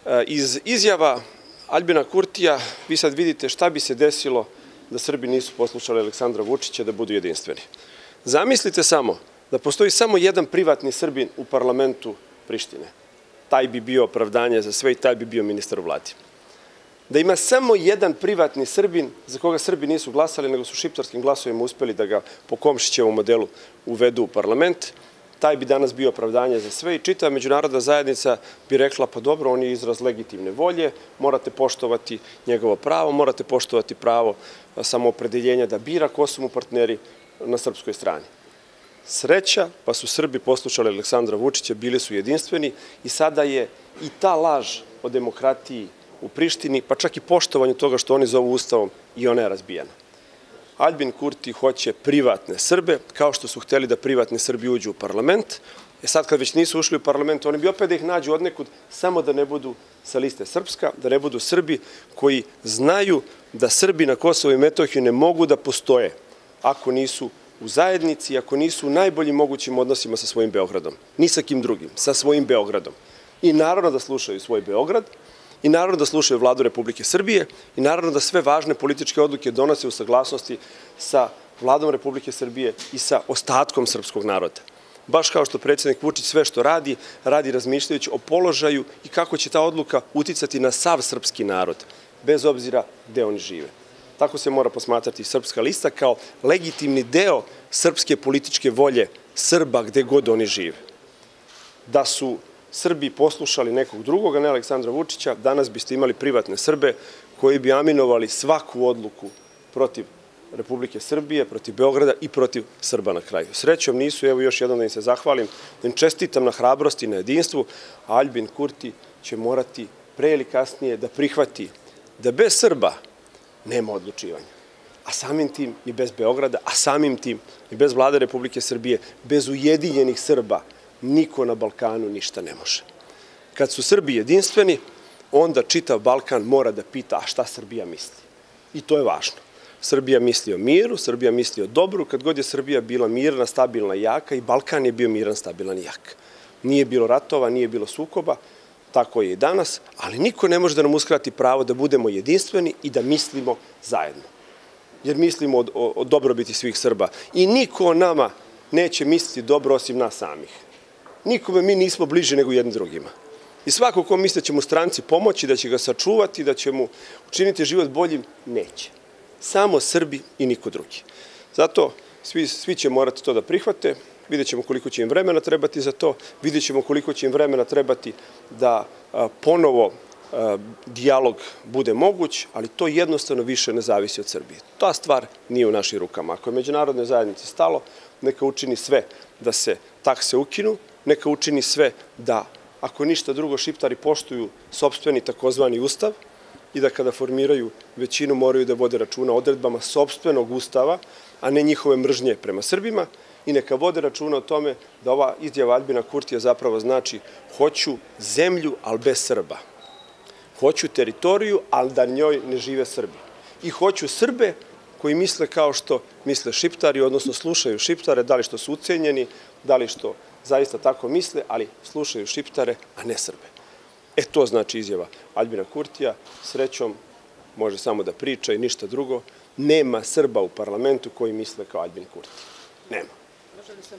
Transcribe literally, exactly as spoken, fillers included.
Iz izjava Aljbina Kurtija vi sad vidite šta bi se desilo da Srbi nisu poslušali Aleksandra Vučića da budu jedinstveni. Zamislite samo da postoji samo jedan privatni Srbin u parlamentu Prištine. Taj bi bio opravdanje za sve i taj bi bio ministar u vladi. Da ima samo jedan privatni Srbin za koga Srbi nisu glasali, nego su šiptarskim glasovima uspeli da ga po Komšićevom modelu uvedu u parlament, taj bi danas bio opravdanje za sve i čitava međunarodna zajednica bi rekla pa dobro, on je izraz legitimne volje, morate poštovati njegovo pravo, morate poštovati pravo samoopredeljenja da bira ko su mu partneri na srpskoj strani. Sreća, pa su Srbi poslušali Aleksandra Vučića, bili su jedinstveni i sada je i ta laž o demokratiji u Prištini, pa čak i poštovanju toga što oni zovu Ustavom, i ona je razbijena. Aljbin Kurti hoće privatne Srbe, kao što su hteli da privatni Srbi uđu u parlament. E sad kad već nisu ušli u parlament, oni bi opet da ih nađu odnekud, samo da ne budu sa liste Srpska, da ne budu Srbi koji znaju da Srbi na Kosovu i Metohiji ne mogu da postoje ako nisu u zajednici, ako nisu u najboljim mogućim odnosima sa svojim Beogradom. Ni sa kim drugim, sa svojim Beogradom. I naravno da slušaju svoj Beograd, i naravno da slušaju vladu Republike Srbije, i naravno da sve važne političke odluke donose u saglasnosti sa vladom Republike Srbije i sa ostatkom srpskog naroda. Baš kao što predsjednik Vučić sve što radi, radi razmišljajući o položaju i kako će ta odluka uticati na sav srpski narod, bez obzira gde oni žive. Tako se mora posmatrati Srpska lista kao legitimni deo srpske političke volje Srba gde god oni žive. Da su Srbi poslušali nekog drugog, a ne Aleksandra Vučića, danas biste imali privatne Srbe koji bi aminovali svaku odluku protiv Republike Srbije, protiv Beograda i protiv Srba na kraju. Srećom nisu, evo još jednom da im se zahvalim, da im čestitam na hrabrosti i na jedinstvu, a Aljbin Kurti će morati pre ili kasnije da prihvati da bez Srba nema odlučivanja. A samim tim i bez Beograda, a samim tim i bez vlade Republike Srbije, bez ujedinjenih Srba, niko na Balkanu ništa ne može. Kad su Srbi jedinstveni, onda čitav Balkan mora da pita a šta Srbija misli. I to je važno. Srbija misli o miru, Srbija misli o dobru, kad god je Srbija bila mirna, stabilna i jaka, i Balkan je bio miran, stabilan i jak. Nije bilo ratova, nije bilo sukoba, tako je i danas, ali niko ne može da nam uskrati pravo da budemo jedinstveni i da mislimo zajedno. Jer mislimo o, o dobrobiti svih Srba. I niko o nama neće misliti dobro osim nas samih. Nikome mi nismo bliži nego jednim drugima. I svako ko misli da će mu stranci pomoći, da će ga sačuvati, da će mu učiniti život boljim, neće. Samo Srbi i niko drugi. Zato svi, svi će morati to da prihvate, vidjet ćemo koliko će im vremena trebati za to, vidjet ćemo koliko će im vremena trebati da a, ponovo a, dijalog bude moguć, ali to jednostavno više ne zavisi od Srbije. Ta stvar nije u našim rukama. Ako je međunarodnoj zajednici stalo, neka učini sve da se takse ukinu, neka učini sve da, ako ništa drugo, Šiptari poštuju sopstveni takozvani ustav i da kada formiraju većinu moraju da vode računa o odredbama sopstvenog ustava, a ne njihove mržnje prema Srbima, i neka vode računa o tome da ova izjava Aljbina Kurtija zapravo znači hoću zemlju, ali bez Srba. Hoću teritoriju, ali da njoj ne žive Srbi. I hoću Srbe koji misle kao što misle Šiptari, odnosno slušaju Šiptare, da li što su ucenjeni, da li što zaista tako misle, ali slušaju Šiptare, a ne Srbe. E to znači izjava Aljbina Kurtija. Srećom može samo da priča i ništa drugo. Nema Srba u parlamentu koji misle kao Aljbin Kurti. Nema.